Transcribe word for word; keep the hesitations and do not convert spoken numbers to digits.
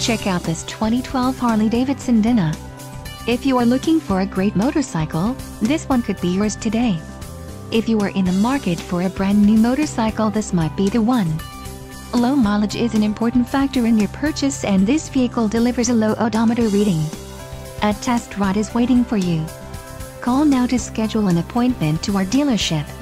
check out this twenty twelve Harley-Davidson Dyna. If you are looking for a great motorcycle, this one could be yours today. If you are in the market for a brand new motorcycle, this might be the one. Low mileage is an important factor in your purchase, and this vehicle delivers a low odometer reading. A test ride is waiting for you. Call now to schedule an appointment to our dealership.